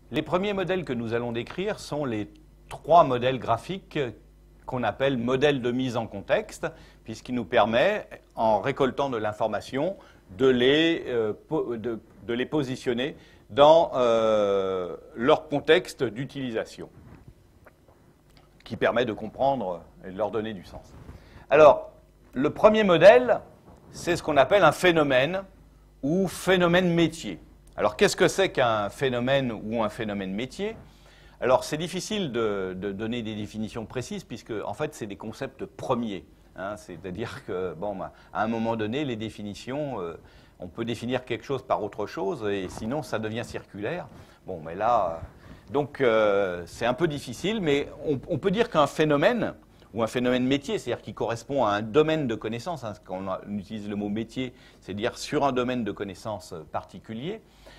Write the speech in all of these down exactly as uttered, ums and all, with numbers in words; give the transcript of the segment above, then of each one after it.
Les premiers modèles que nous allons décrire sont les trois modèles graphiques qu'on appelle modèles de mise en contexte, puisqu'il nous permet, en récoltant de l'information, de les, euh, de, de les positionner dans euh, leur contexte d'utilisation, qui permet de comprendre et de leur donner du sens. Alors, le premier modèle, c'est ce qu'on appelle un phénomène ou phénomène métier. Alors, qu'est-ce que c'est qu'un phénomène ou un phénomène métier? Alors, c'est difficile de, de donner des définitions précises, puisque, en fait, c'est des concepts premiers. Hein, c'est-à-dire que, bon, à un moment donné, les définitions, euh, on peut définir quelque chose par autre chose, et sinon, ça devient circulaire. Bon, mais là, euh, donc, euh, c'est un peu difficile, mais on, on peut dire qu'un phénomène, ou un phénomène métier, c'est-à-dire qui correspond à un domaine de connaissance, hein, quand on utilise le mot métier, c'est-à-dire sur un domaine de connaissance particulier.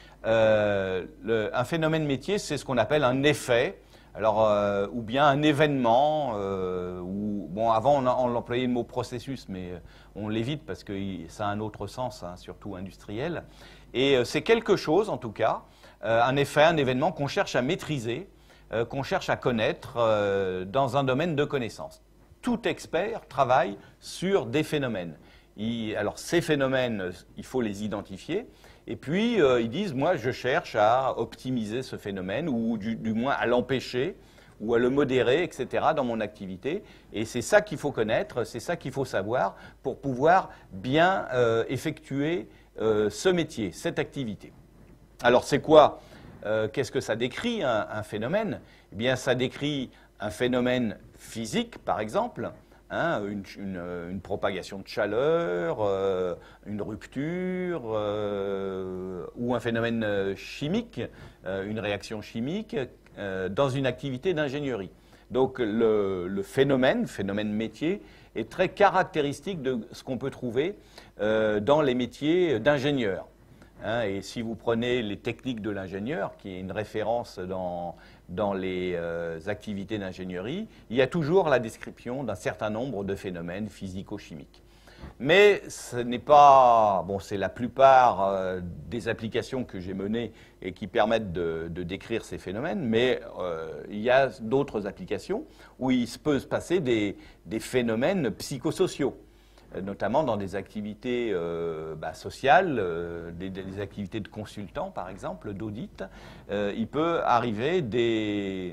Euh, le, un phénomène métier, c'est ce qu'on appelle un effet, alors, euh, ou bien un événement, euh, ou, bon, avant on, on employait le mot processus, mais on l'évite parce que ça a un autre sens, hein, surtout industriel. Et euh, c'est quelque chose, en tout cas, euh, un effet, un événement qu'on cherche à maîtriser, euh, qu'on cherche à connaître euh, dans un domaine de connaissance. Tout expert travaille sur des phénomènes. Il, alors, ces phénomènes, il faut les identifier. Et puis, euh, ils disent, moi, je cherche à optimiser ce phénomène, ou du, du moins à l'empêcher, ou à le modérer, et cetera, dans mon activité. Et c'est ça qu'il faut connaître, c'est ça qu'il faut savoir pour pouvoir bien euh, effectuer euh, ce métier, cette activité. Alors, c'est quoi euh, Qu'est-ce que ça décrit, un, un phénomène? Eh bien, ça décrit un phénomène physique, par exemple, Hein, une, une, une propagation de chaleur, euh, une rupture, euh, ou un phénomène chimique, euh, une réaction chimique, euh, dans une activité d'ingénierie. Donc le, le phénomène, phénomène métier, est très caractéristique de ce qu'on peut trouver euh, dans les métiers d'ingénieur. Hein, et si vous prenez les techniques de l'ingénieur, qui est une référence dans, dans les euh, activités d'ingénierie, il y a toujours la description d'un certain nombre de phénomènes physico-chimiques. Mais ce n'est pas, bon, c'est la plupart euh, des applications que j'ai menées et qui permettent de, de décrire ces phénomènes, mais euh, il y a d'autres applications où il peut se passer des, des phénomènes psychosociaux, notamment dans des activités euh, bah, sociales, euh, des, des activités de consultant, par exemple, d'audit. Euh, il peut arriver des,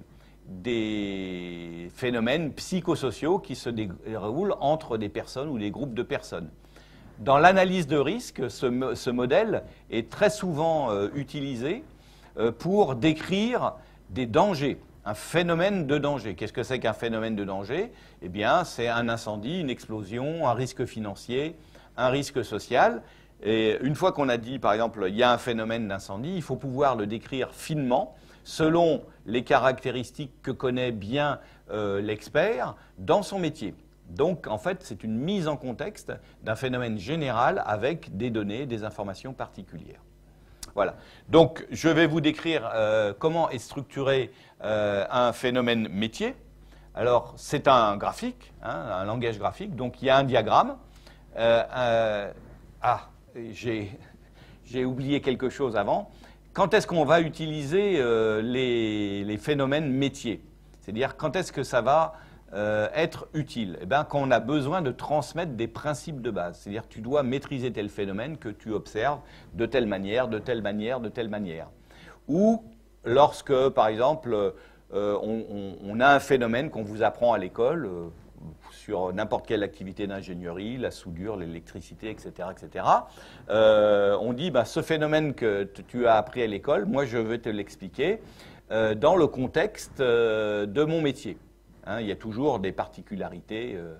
des phénomènes psychosociaux qui se déroulent entre des personnes ou des groupes de personnes. Dans l'analyse de risque, ce, ce modèle est très souvent euh, utilisé euh, pour décrire des dangers. Un phénomène de danger. Qu'est-ce que c'est qu'un phénomène de danger? Eh bien, c'est un incendie, une explosion, un risque financier, un risque social. Et une fois qu'on a dit, par exemple, il y a un phénomène d'incendie, il faut pouvoir le décrire finement, selon les caractéristiques que connaît bien euh, l'expert dans son métier. Donc, en fait, c'est une mise en contexte d'un phénomène général avec des données, des informations particulières. Voilà. Donc, je vais vous décrire euh, comment est structuré euh, un phénomène métier. Alors, c'est un graphique, hein, un langage graphique. Donc, il y a un diagramme. Euh, euh, ah, j'ai, j'ai oublié quelque chose avant. Quand est-ce qu'on va utiliser euh, les, les phénomènes métiers? C'est-à-dire, quand est-ce que ça va Euh, être utile? Eh bien, quand on a besoin de transmettre des principes de base. C'est-à-dire tu dois maîtriser tel phénomène que tu observes de telle manière, de telle manière, de telle manière. Ou lorsque, par exemple, euh, on, on, on a un phénomène qu'on vous apprend à l'école, euh, sur n'importe quelle activité d'ingénierie, la soudure, l'électricité, et cetera, et cetera. Euh, on dit, bah, ce phénomène que tu as appris à l'école, moi je veux te l'expliquer euh, dans le contexte euh, de mon métier. Hein, il y a toujours des particularités euh,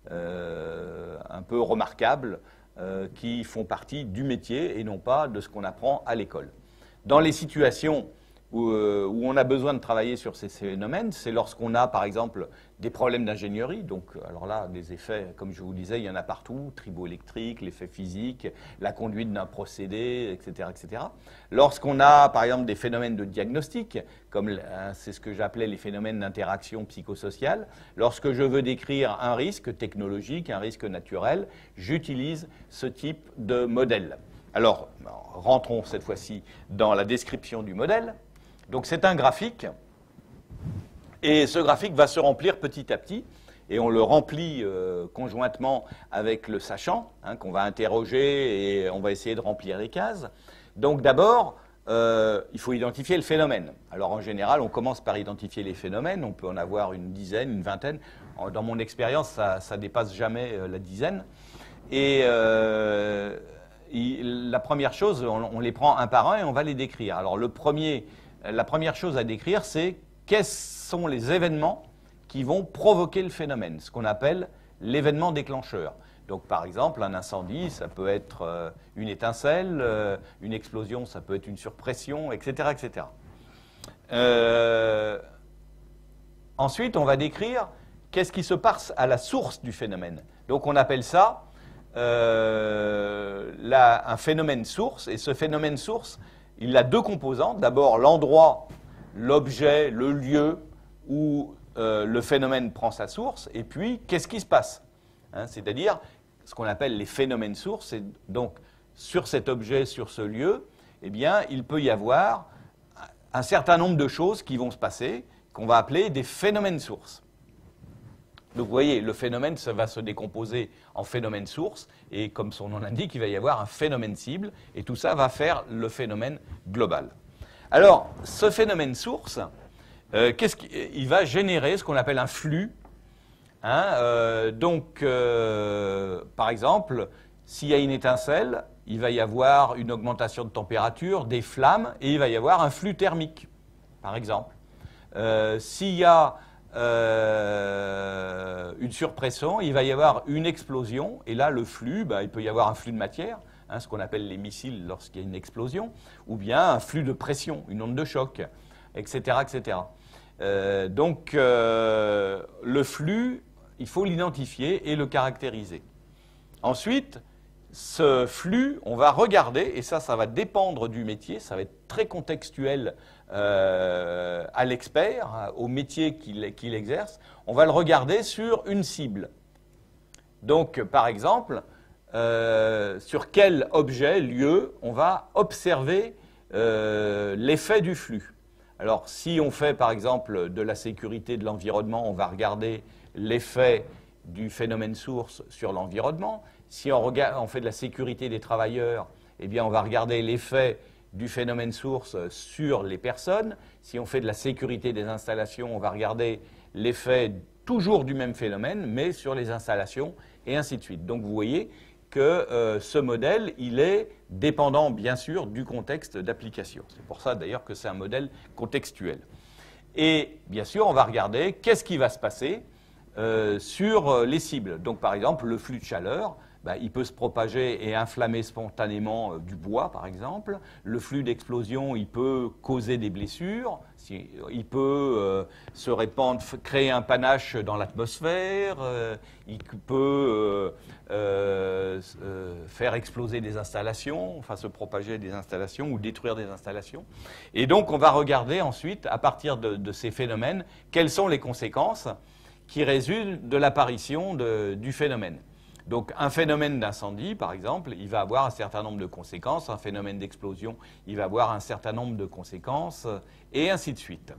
euh, un peu remarquables euh, qui font partie du métier et non pas de ce qu'on apprend à l'école. Dans les situations où, euh, où on a besoin de travailler sur ces phénomènes, c'est lorsqu'on a, par exemple, des problèmes d'ingénierie. Donc, alors là, des effets, comme je vous disais, il y en a partout, triboélectrique, l'effet physique, la conduite d'un procédé, et cetera, et cetera. Lorsqu'on a, par exemple, des phénomènes de diagnostic, comme hein, c'est ce que j'appelais les phénomènes d'interaction psychosociale, lorsque je veux décrire un risque technologique, un risque naturel, j'utilise ce type de modèle. Alors, rentrons cette fois-ci dans la description du modèle. Donc c'est un graphique, et ce graphique va se remplir petit à petit, et on le remplit euh, conjointement avec le sachant, hein, qu'on va interroger, et on va essayer de remplir les cases. Donc d'abord, euh, il faut identifier le phénomène. Alors en général, on commence par identifier les phénomènes, on peut en avoir une dizaine, une vingtaine. Dans mon expérience, ça ne dépasse jamais euh, la dizaine. Et euh, il, la première chose, on, on les prend un par un et on va les décrire. Alors le premier, la première chose à décrire, c'est quels sont les événements qui vont provoquer le phénomène, ce qu'on appelle l'événement déclencheur. Donc par exemple, un incendie, ça peut être euh, une étincelle, euh, une explosion, ça peut être une surpression, et cetera, et cetera. Euh, ensuite, on va décrire qu'est-ce qui se passe à la source du phénomène. Donc on appelle ça euh, la, un phénomène source, et ce phénomène source, il a deux composantes. D'abord l'endroit, l'objet, le lieu où euh, le phénomène prend sa source, et puis qu'est-ce qui se passe, hein, c'est-à-dire ce qu'on appelle les phénomènes sources. Et donc sur cet objet, sur ce lieu, eh bien, il peut y avoir un certain nombre de choses qui vont se passer, qu'on va appeler des phénomènes sources. Donc vous voyez, le phénomène ça va se décomposer en phénomène source, et comme son nom l'indique, il va y avoir un phénomène cible, et tout ça va faire le phénomène global. Alors, ce phénomène source, euh, qu'est-ce qui, il va générer ce qu'on appelle un flux. Hein, euh, donc, euh, par exemple, s'il y a une étincelle, il va y avoir une augmentation de température, des flammes, et il va y avoir un flux thermique, par exemple. Euh, s'il y a Euh, une surpression, il va y avoir une explosion, et là le flux, bah, il peut y avoir un flux de matière, hein, ce qu'on appelle les missiles lorsqu'il y a une explosion, ou bien un flux de pression, une onde de choc, et cetera, et cetera. Euh, donc euh, le flux, il faut l'identifier et le caractériser. Ensuite, ce flux, on va regarder, et ça, ça va dépendre du métier, ça va être très contextuel euh, à l'expert, au métier qu'il qu'il exerce. On va le regarder sur une cible. Donc, par exemple, euh, sur quel objet, lieu, on va observer euh, l'effet du flux. Alors, si on fait, par exemple, de la sécurité de l'environnement, on va regarder l'effet du phénomène source sur l'environnement. Si on, regarde, on fait de la sécurité des travailleurs, eh bien, on va regarder l'effet du phénomène source sur les personnes. Si on fait de la sécurité des installations, on va regarder l'effet toujours du même phénomène, mais sur les installations, et ainsi de suite. Donc, vous voyez que euh, ce modèle, il est dépendant, bien sûr, du contexte d'application. C'est pour ça, d'ailleurs, que c'est un modèle contextuel. Et, bien sûr, on va regarder qu'est-ce qui va se passer euh, sur les cibles. Donc, par exemple, le flux de chaleur, ben, il peut se propager et inflammer spontanément euh, du bois, par exemple. Le flux d'explosion, il peut causer des blessures. Si, il peut euh, se répandre, créer un panache dans l'atmosphère. Euh, il peut euh, euh, euh, faire exploser des installations, enfin se propager des installations ou détruire des installations. Et donc, on va regarder ensuite, à partir de, de ces phénomènes, quelles sont les conséquences qui résultent de l'apparition du phénomène. Donc un phénomène d'incendie, par exemple, il va avoir un certain nombre de conséquences. Un phénomène d'explosion, il va avoir un certain nombre de conséquences, et ainsi de suite.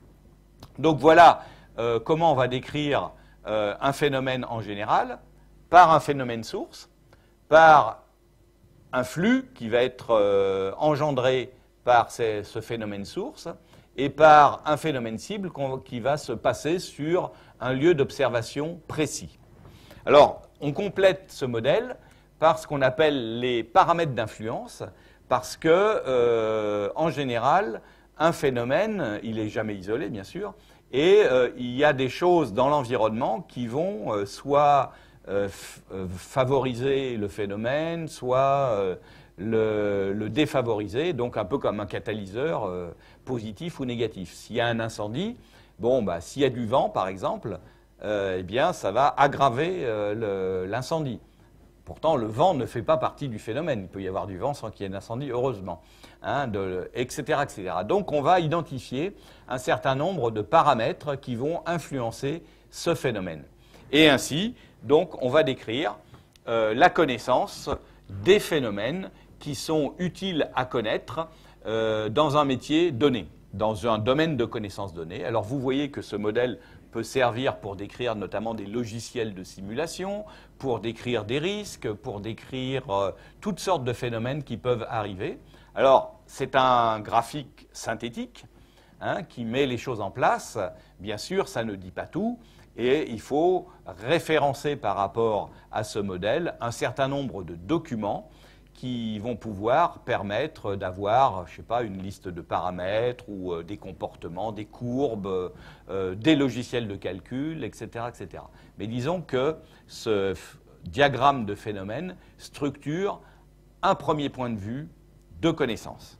Donc voilà euh, comment on va décrire euh, un phénomène en général, par un phénomène source, par un flux qui va être euh, engendré par ces, ce phénomène source, et par un phénomène cible qui va se passer sur un lieu d'observation précis. Alors, on complète ce modèle par ce qu'on appelle les paramètres d'influence, parce que, euh, en général, un phénomène, il n'est jamais isolé, bien sûr, et euh, il y a des choses dans l'environnement qui vont euh, soit euh, favoriser le phénomène, soit euh, le, le défavoriser, donc un peu comme un catalyseur euh, positif ou négatif. S'il y a un incendie, bon, bah, s'il y a du vent, par exemple, Euh, eh bien, ça va aggraver euh, l'incendie. Pourtant, le vent ne fait pas partie du phénomène. Il peut y avoir du vent sans qu'il y ait un incendie, heureusement, hein, de, et cetera, et cetera. Donc, on va identifier un certain nombre de paramètres qui vont influencer ce phénomène. Et ainsi, donc, on va décrire euh, la connaissance des phénomènes qui sont utiles à connaître euh, dans un métier donné. dans un domaine de connaissances données. Alors vous voyez que ce modèle peut servir pour décrire notamment des logiciels de simulation, pour décrire des risques, pour décrire euh, toutes sortes de phénomènes qui peuvent arriver. Alors, c'est un graphique synthétique hein, qui met les choses en place. Bien sûr, ça ne dit pas tout, et il faut référencer par rapport à ce modèle un certain nombre de documents qui vont pouvoir permettre d'avoir, je ne sais pas, une liste de paramètres ou euh, des comportements, des courbes, euh, des logiciels de calcul, et cetera, et cetera. Mais disons que ce diagramme de phénomène structure un premier point de vue de connaissance.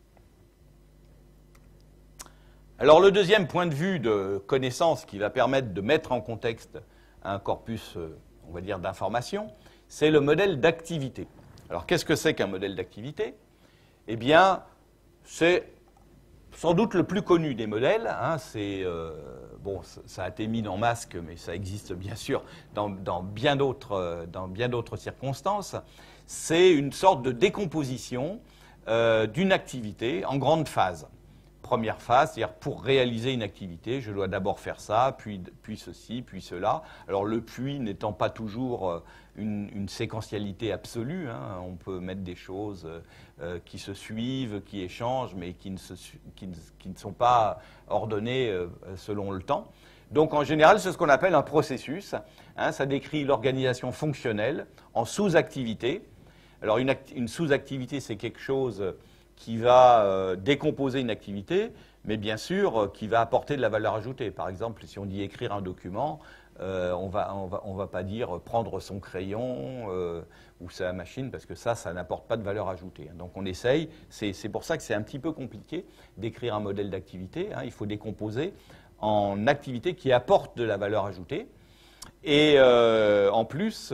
Alors le deuxième point de vue de connaissance qui va permettre de mettre en contexte un corpus, euh, on va dire, d'informations, c'est le modèle d'activité. Alors, qu'est-ce que c'est qu'un modèle d'activité? Eh bien, c'est sans doute le plus connu des modèles. Hein, c'est, euh, bon, ça a été mis en masque, mais ça existe bien sûr dans, dans bien d'autres, dans bien d'autres circonstances. C'est une sorte de décomposition euh, d'une activité en grandes phases. Première phase, c'est-à-dire pour réaliser une activité, je dois d'abord faire ça, puis, puis ceci, puis cela. Alors le puis n'étant pas toujours une, une séquentialité absolue, hein, on peut mettre des choses euh, qui se suivent, qui échangent, mais qui ne, se, qui ne, qui ne sont pas ordonnées euh, selon le temps. Donc en général, c'est ce qu'on appelle un processus. Hein, ça décrit l'organisation fonctionnelle en sous-activités. Alors une, une sous-activité, c'est quelque chose qui va euh, décomposer une activité, mais bien sûr euh, qui va apporter de la valeur ajoutée. Par exemple, si on dit écrire un document, euh, on va, on va, on va pas dire prendre son crayon euh, ou sa machine, parce que ça, ça n'apporte pas de valeur ajoutée. Donc on essaye, c'est, c'est pour ça que c'est un petit peu compliqué d'écrire un modèle d'activité. Hein, il faut décomposer en activités qui apportent de la valeur ajoutée. Et euh, en plus,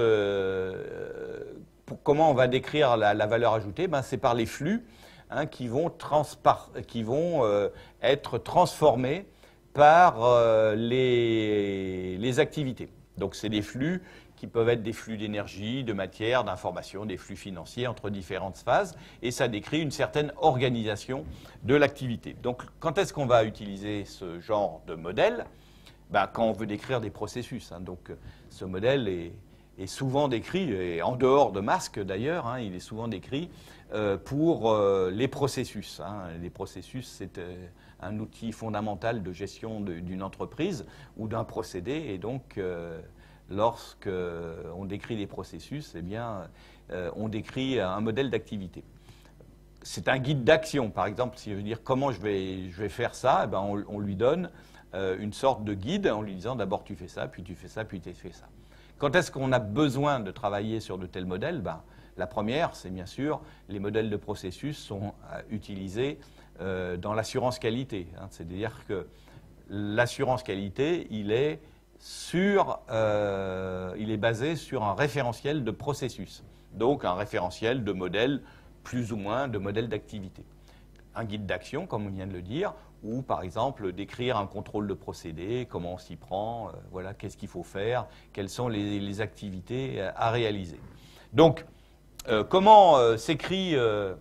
euh, pour comment on va décrire la, la valeur ajoutée? Ben, c'est par les flux Hein, qui vont, transpar qui vont euh, être transformés par euh, les, les activités. Donc c'est des flux qui peuvent être des flux d'énergie, de matière, d'information, des flux financiers entre différentes phases, et ça décrit une certaine organisation de l'activité. Donc quand est-ce qu'on va utiliser ce genre de modèle? Ben, quand on veut décrire des processus. Hein. Donc ce modèle est, est souvent décrit, et en dehors de masque d'ailleurs, hein, il est souvent décrit euh, pour euh, les processus. Hein. Les processus, c'est euh, un outil fondamental de gestion d'une entreprise ou d'un procédé, et donc euh, lorsque on décrit les processus, eh bien, euh, on décrit un modèle d'activité. C'est un guide d'action, par exemple, si je veux dire comment je vais, je vais faire ça, eh ben, on, on lui donne euh, une sorte de guide en lui disant d'abord tu fais ça, puis tu fais ça, puis tu fais ça. Quand est-ce qu'on a besoin de travailler sur de tels modèles? Ben, la première, c'est bien sûr, les modèles de processus sont euh, utilisés euh, dans l'assurance qualité. Hein. C'est-à-dire que l'assurance qualité, il est, sur, euh, il est basé sur un référentiel de processus. Donc un référentiel de modèles, plus ou moins de modèles d'activité. Un guide d'action, comme on vient de le dire, ou par exemple décrire un contrôle de procédé, comment on s'y prend, euh, voilà, qu'est-ce qu'il faut faire, quelles sont les, les activités à réaliser. Donc, euh, comment euh, s'écrit euh,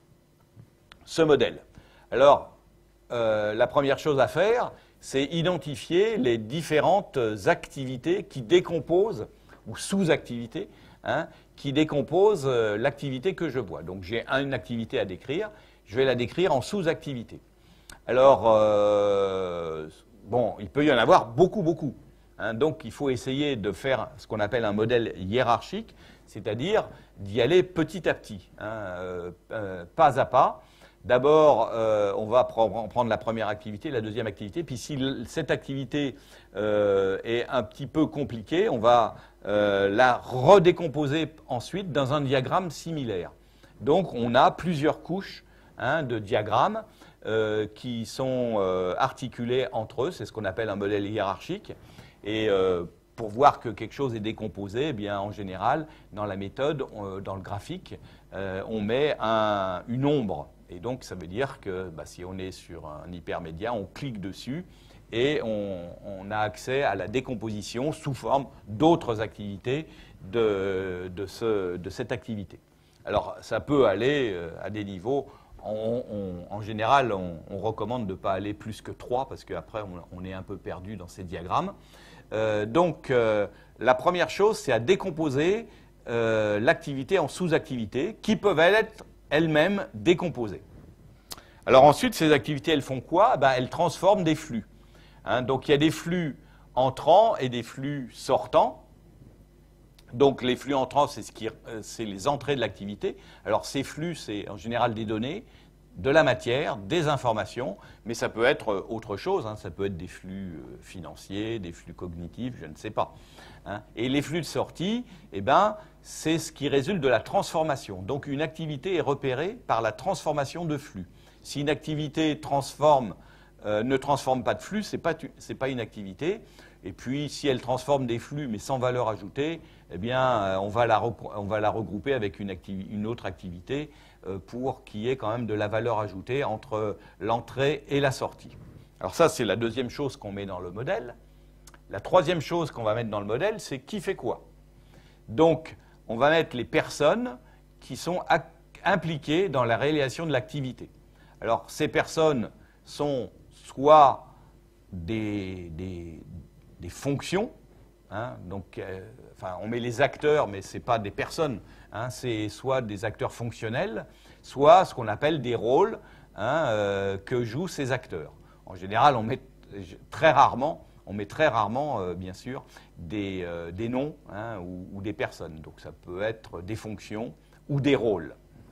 ce modèle? Alors, euh, la première chose à faire, c'est identifier les différentes activités qui décomposent, ou sous-activités, hein, qui décomposent euh, l'activité que je vois. Donc, j'ai une activité à décrire, je vais la décrire en sous-activités. Alors, euh, bon, il peut y en avoir beaucoup, beaucoup. Hein, donc, il faut essayer de faire ce qu'on appelle un modèle hiérarchique, c'est-à-dire d'y aller petit à petit, hein, euh, euh, pas à pas. D'abord, euh, on va prendre la première activité, la deuxième activité, puis si cette activité euh, est un petit peu compliquée, on va euh, la redécomposer ensuite dans un diagramme similaire. Donc, on a plusieurs couches hein, de diagrammes euh, qui sont euh, articulés entre eux, c'est ce qu'on appelle un modèle hiérarchique. Et euh, pour voir que quelque chose est décomposé, eh bien, en général, dans la méthode, on, dans le graphique, euh, on met un, une ombre. Et donc, ça veut dire que bah, si on est sur un hypermédia, on clique dessus et on, on a accès à la décomposition sous forme d'autres activités de, de, ce, de cette activité. Alors, ça peut aller à des niveaux on, on, en général, on, on recommande de ne pas aller plus que trois parce qu'après, on, on est un peu perdu dans ces diagrammes. Euh, donc, euh, la première chose, c'est à décomposer euh, l'activité en sous-activités qui peuvent être elles-mêmes décomposées. Alors ensuite, ces activités, elles font quoi? Ben, elles transforment des flux. Hein, donc, il y a des flux entrants et des flux sortants. Donc, les flux entrants, c'est ce qui, euh, c'est les entrées de l'activité. Alors, ces flux, c'est en général des données, de la matière, des informations, mais ça peut être autre chose. Hein, ça peut être des flux euh, financiers, des flux cognitifs, je ne sais pas. Hein. Et les flux de sortie, eh ben, c'est ce qui résulte de la transformation. Donc, une activité est repérée par la transformation de flux. Si une activité transforme, euh, ne transforme pas de flux, ce n'est pas, c'est pas une activité. Et puis, si elle transforme des flux, mais sans valeur ajoutée, eh bien, euh, on, va la on va la regrouper avec une, une autre activité euh, pour qu'il y ait quand même de la valeur ajoutée entre l'entrée et la sortie. Alors ça, c'est la deuxième chose qu'on met dans le modèle. La troisième chose qu'on va mettre dans le modèle, c'est qui fait quoi. Donc, on va mettre les personnes qui sont impliquées dans la réalisation de l'activité. Alors, ces personnes sont soit des, des, des fonctions, hein, donc, euh, enfin, on met les acteurs, mais ce n'est pas des personnes, hein, c'est soit des acteurs fonctionnels, soit ce qu'on appelle des rôles hein, euh, que jouent ces acteurs. En général, on met très rarement, on met très rarement, euh, bien sûr, des, euh, des noms hein, ou, ou des personnes. Donc, ça peut être des fonctions ou des rôles.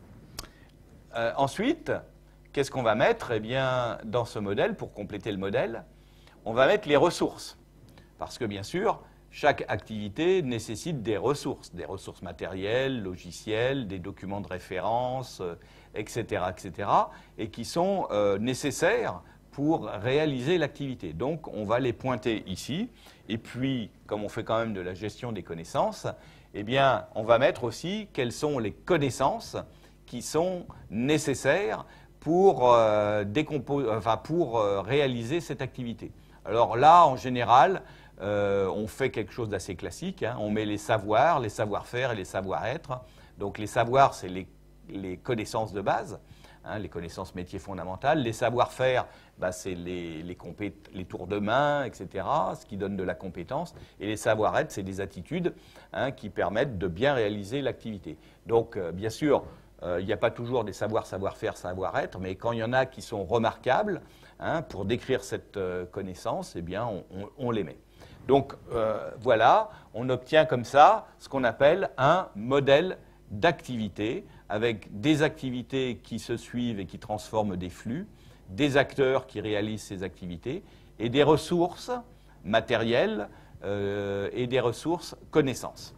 Euh, ensuite, qu'est-ce qu'on va mettre? Eh bien, dans ce modèle, pour compléter le modèle, on va mettre les ressources. Parce que, bien sûr, chaque activité nécessite des ressources, des ressources matérielles, logicielles, des documents de référence, euh, et cetera, et cetera, et qui sont euh, nécessaires pour réaliser l'activité. Donc, on va les pointer ici. Et puis, comme on fait quand même de la gestion des connaissances, eh bien, on va mettre aussi quelles sont les connaissances qui sont nécessaires pour, euh, décomposer, enfin, pour euh, réaliser cette activité. Alors là, en général, euh, on fait quelque chose d'assez classique. Hein. On met les savoirs, les savoir-faire et les savoir-être. Donc les savoirs, c'est les, les connaissances de base, hein, les connaissances métiers fondamentales. Les savoir-faire, bah, c'est les, les, les tours de main, et cetera, ce qui donne de la compétence. Et les savoir-être, c'est des attitudes hein, qui permettent de bien réaliser l'activité. Donc, euh, bien sûr, euh, il n'y a pas toujours des savoirs, savoir-faire, savoir-être, mais quand il y en a qui sont remarquables, hein, pour décrire cette euh, connaissance, eh bien, on, on, on les met. Donc, euh, voilà, on obtient comme ça ce qu'on appelle un modèle d'activité, avec des activités qui se suivent et qui transforment des flux, des acteurs qui réalisent ces activités, et des ressources matérielles euh, et des ressources connaissances.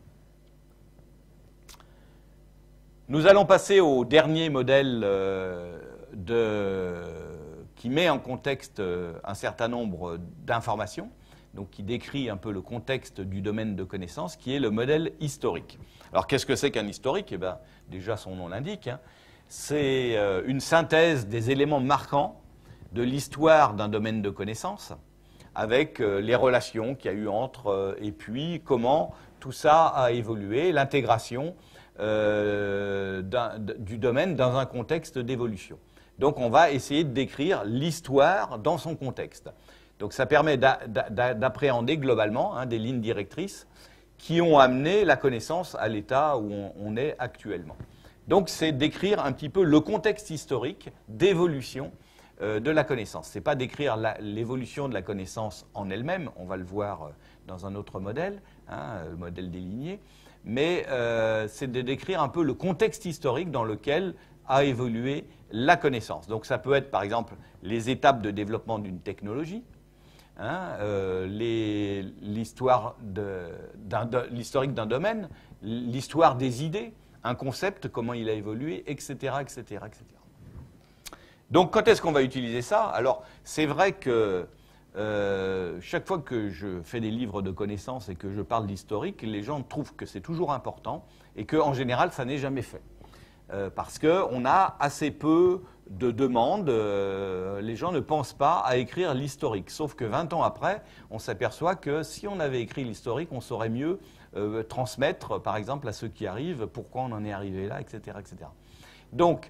Nous allons passer au dernier modèle euh, de, qui met en contexte un certain nombre d'informations, donc qui décrit un peu le contexte du domaine de connaissances, qui est le modèle historique. Alors, qu'est-ce que c'est qu'un historique? Eh bien, déjà, son nom l'indique. Hein. C'est euh, une synthèse des éléments marquants de l'histoire d'un domaine de connaissances, avec euh, les relations qu'il y a eu entre, euh, et puis comment tout ça a évolué, l'intégration euh, du domaine dans un contexte d'évolution. Donc, on va essayer de décrire l'histoire dans son contexte. Donc ça permet d'appréhender globalement hein, des lignes directrices qui ont amené la connaissance à l'état où on, on est actuellement. Donc c'est décrire un petit peu le contexte historique d'évolution euh, de la connaissance. Ce n'est pas décrire l'évolution de la connaissance en elle-même, on va le voir euh, dans un autre modèle, hein, le modèle des lignées, mais euh, c'est de décrire un peu le contexte historique dans lequel a évolué la connaissance. Donc ça peut être par exemple les étapes de développement d'une technologie, Hein, euh, l'histoire l'historique d'un domaine, l'histoire des idées, un concept, comment il a évolué, et cetera, et cetera, et cetera. Donc, quand est-ce qu'on va utiliser ça? Alors, c'est vrai que euh, chaque fois que je fais des livres de connaissances et que je parle d'historique, les gens trouvent que c'est toujours important et qu'en général, ça n'est jamais fait. Euh, parce qu'on a assez peu de demandes, euh, les gens ne pensent pas à écrire l'historique. Sauf que vingt ans après, on s'aperçoit que si on avait écrit l'historique, on saurait mieux euh, transmettre, par exemple, à ceux qui arrivent, pourquoi on en est arrivé là, et cetera, et cetera. Donc,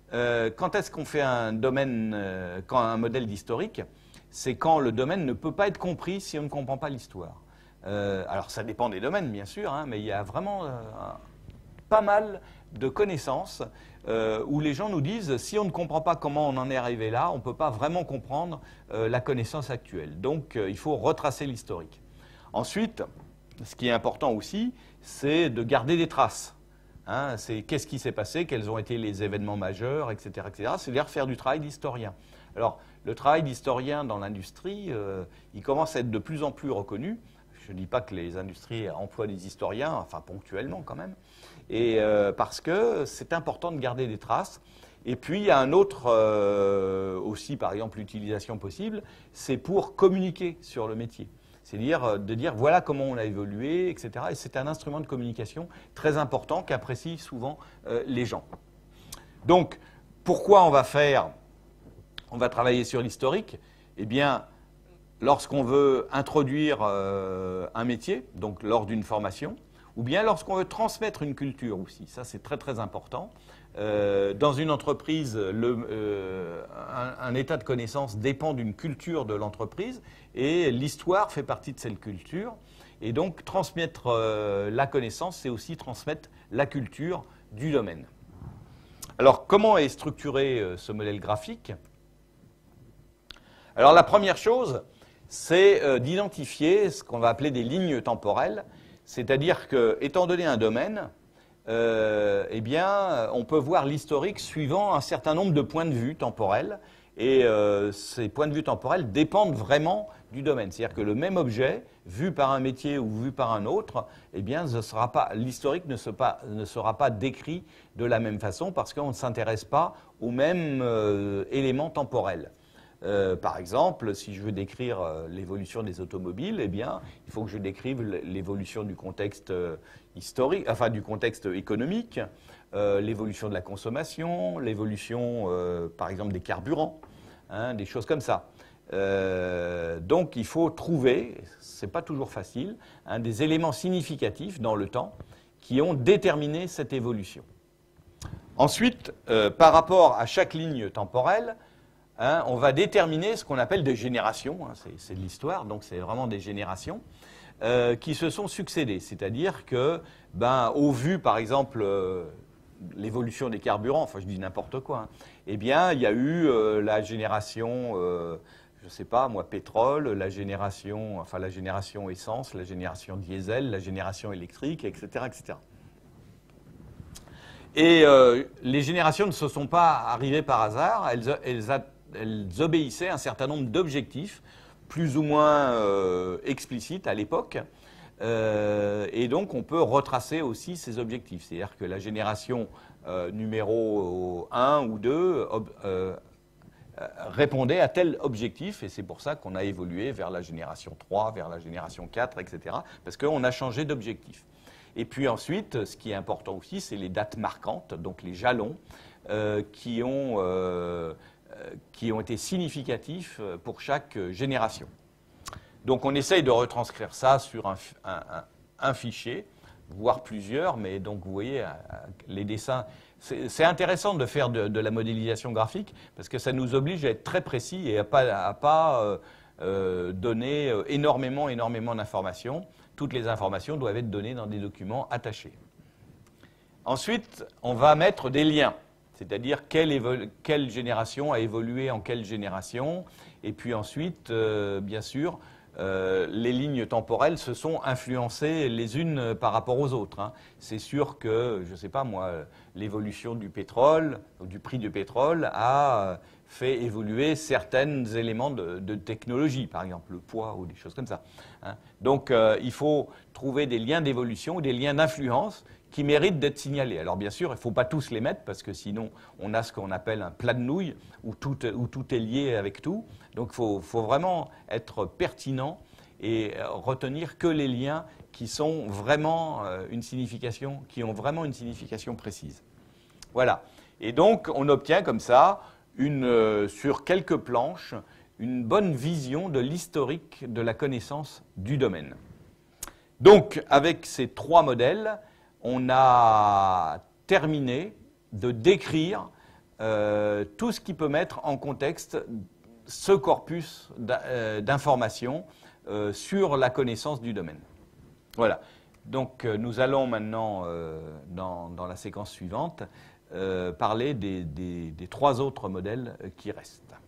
euh, quand est-ce qu'on fait un domaine, euh, quand un modèle d'historique? C'est quand le domaine ne peut pas être compris si on ne comprend pas l'histoire. Euh, alors ça dépend des domaines, bien sûr, hein, mais il y a vraiment euh, pas mal de connaissances euh, où les gens nous disent si on ne comprend pas comment on en est arrivé là, on ne peut pas vraiment comprendre euh, la connaissance actuelle. Donc euh, il faut retracer l'historique. Ensuite, ce qui est important aussi, c'est de garder des traces. Hein, c'est qu'est-ce qui s'est passé, quels ont été les événements majeurs, et cetera, et cetera. C'est-à-dire faire du travail d'historien. Alors, le travail d'historien dans l'industrie, euh, il commence à être de plus en plus reconnu. Je ne dis pas que les industries emploient des historiens, enfin ponctuellement quand même, et euh, parce que c'est important de garder des traces. Et puis, il y a un autre, euh, aussi, par exemple, l'utilisation possible, c'est pour communiquer sur le métier. C'est-à-dire de dire voilà comment on a évolué, et cetera. Et c'est un instrument de communication très important qu'apprécient souvent euh, les gens. Donc, pourquoi on va faire, on va travailler sur l'historique? Eh bien, lorsqu'on veut introduire euh, un métier, donc lors d'une formation, ou bien lorsqu'on veut transmettre une culture aussi. Ça, c'est très très important. Euh, dans une entreprise, le, euh, un, un état de connaissance dépend d'une culture de l'entreprise et l'histoire fait partie de cette culture. Et donc, transmettre euh, la connaissance, c'est aussi transmettre la culture du domaine. Alors, comment est structuré euh, ce modèle graphique? Alors, la première chose, c'est euh, d'identifier ce qu'on va appeler des lignes temporelles, c'est-à-dire que, étant donné un domaine, Euh, eh bien, on peut voir l'historique suivant un certain nombre de points de vue temporels. Et euh, ces points de vue temporels dépendent vraiment du domaine. C'est-à-dire que le même objet, vu par un métier ou vu par un autre, eh bien, ce sera pas, l'historique ne, se pas, ne sera pas décrit de la même façon parce qu'on ne s'intéresse pas aux mêmes euh, éléments temporels. Euh, par exemple, si je veux décrire euh, l'évolution des automobiles, eh bien, il faut que je décrive l'évolution du contexte euh, historique, enfin du contexte économique, euh, l'évolution de la consommation, l'évolution, euh, par exemple, des carburants, hein, des choses comme ça. Euh, donc, il faut trouver, c'est pas toujours facile, hein, des éléments significatifs dans le temps qui ont déterminé cette évolution. Ensuite, euh, par rapport à chaque ligne temporelle, Hein, on va déterminer ce qu'on appelle des générations, hein, c'est de l'histoire, donc c'est vraiment des générations, euh, qui se sont succédées. C'est-à-dire que, ben, au vu, par exemple, euh, l'évolution des carburants, enfin je dis n'importe quoi, hein, eh bien, il y a eu euh, la génération, euh, je ne sais pas, moi, pétrole, la génération, enfin la génération essence, la génération diesel, la génération électrique, et cetera, et cetera. Et euh, les générations ne se sont pas arrivées par hasard, elles, elles a, elles obéissaient à un certain nombre d'objectifs, plus ou moins euh, explicites à l'époque. Euh, et donc, on peut retracer aussi ces objectifs. C'est-à-dire que la génération euh, numéro un ou deux euh, répondait à tel objectif. Et c'est pour ça qu'on a évolué vers la génération trois, vers la génération quatre, et cetera. Parce qu'on a changé d'objectif. Et puis ensuite, ce qui est important aussi, c'est les dates marquantes, donc les jalons, euh, qui ont... Euh, qui ont été significatifs pour chaque génération. Donc on essaye de retranscrire ça sur un, un, un fichier, voire plusieurs, mais donc vous voyez, les dessins, c'est intéressant de faire de, de la modélisation graphique, parce que ça nous oblige à être très précis et à ne pas, à pas euh, euh, donner énormément, énormément d'informations. Toutes les informations doivent être données dans des documents attachés. Ensuite, on va mettre des liens. C'est-à-dire quelle, quelle génération a évolué en quelle génération. Et puis ensuite, euh, bien sûr, euh, les lignes temporelles se sont influencées les unes par rapport aux autres. Hein. C'est sûr que, je ne sais pas moi, l'évolution du pétrole, ou du prix du pétrole, a fait évoluer certains éléments de, de technologie, par exemple le poids ou des choses comme ça. Hein. Donc euh, il faut trouver des liens d'évolution ou des liens d'influence qui méritent d'être signalés. Alors bien sûr, il ne faut pas tous les mettre, parce que sinon, on a ce qu'on appelle un plat de nouilles, où tout, où tout est lié avec tout. Donc il faut, faut vraiment être pertinent et retenir que les liens qui sont vraiment une signification, qui ont vraiment une signification précise. Voilà. Et donc, on obtient comme ça, une, euh, sur quelques planches, une bonne vision de l'historique de la connaissance du domaine. Donc, avec ces trois modèles, on a terminé de décrire euh, tout ce qui peut mettre en contexte ce corpus d'informations euh, sur la connaissance du domaine. Voilà. Donc euh, nous allons maintenant, euh, dans, dans la séquence suivante, euh, parler des, des, des trois autres modèles qui restent.